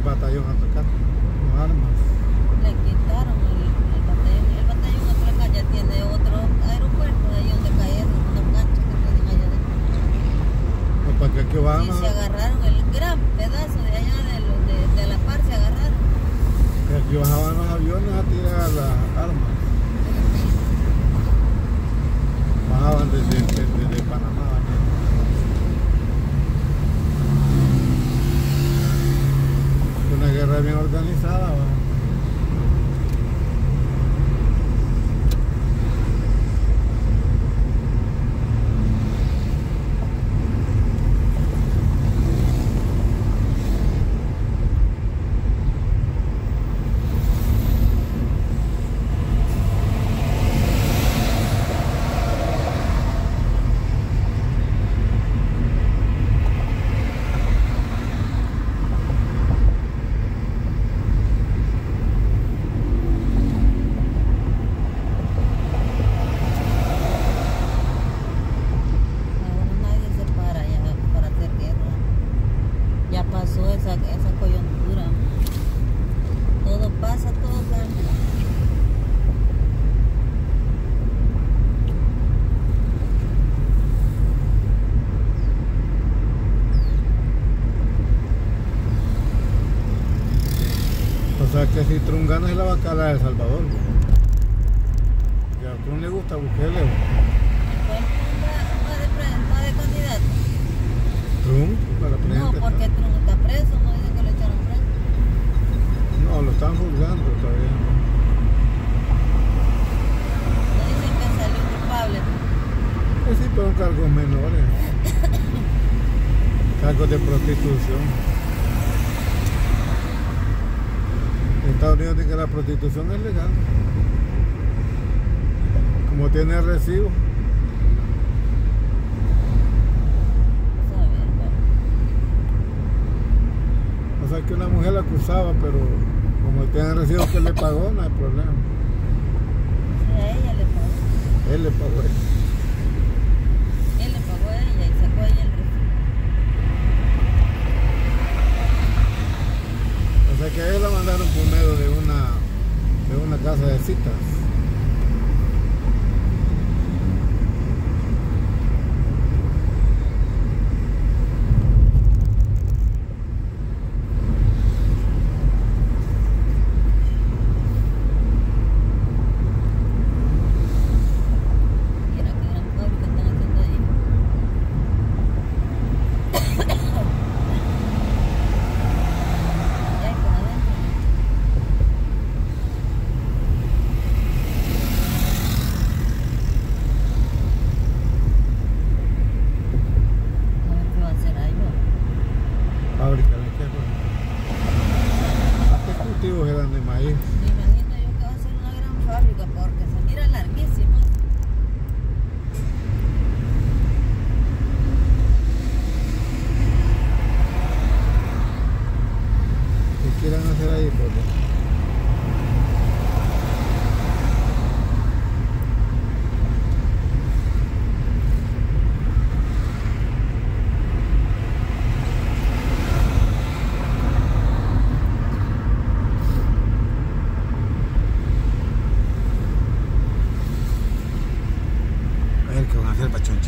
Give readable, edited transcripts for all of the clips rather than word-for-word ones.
batallón a tocar con armas. Le quitaron el batallón. El batallón otro acá ya tiene otro aeropuerto ahí donde cayeron unos ganchos que tienen allá adentro. No, para que aquí van. Sí, se agarraron el gran pedazo de allá de la par, se agarraron. Que aquí bajaban los aviones a tirar las armas. Bajaban desde Panamá. Una guerra bien organizada, ¿va? Esa coyuntura. Todo pasa, todo cambia. O sea que si Trump gana se la va a calar a El Salvador. Y a Trump le gusta Bukele. ¿Va de candidato? Trump para presidente. No, porque Trump está preso, no dicen que lo echaron preso. No, lo están juzgando todavía. No dicen que salió culpable. Sí, pero un cargo menores. Cargos de prostitución. En Estados Unidos dice que la prostitución es legal. Como tiene recibo. O sea que una mujer la acusaba, pero como tiene recibo que le pagó, no hay problema. Sí, a ella le pagó. Él le pagó a ella. Él le pagó a ella y sacó a ella el recibo. O sea que a ella la mandaron por medio de una casa de citas. Fábrica de qué, ¿qué cultivos eran de maíz? Me imagino yo que va a ser una gran fábrica porque se mira larguísima. ¿Qué quieran hacer ahí, pues? Que van a hacer pachonche.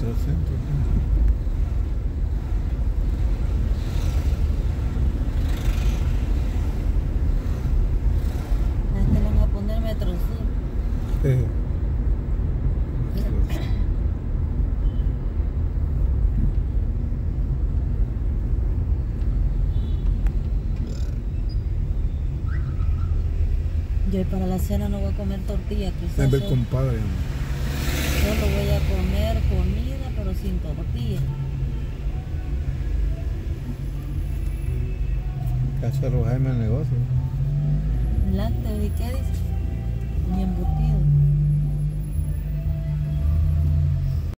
Centro, al centro. A este le van a poner Metro Sur. Sí. Yo hoy para la cena no voy a comer tortilla, quizás Es el solo compadre. voy a comer comida, pero sin tortilla. Casa Rojaima el negocio. Lácteos, ¿y qué dice?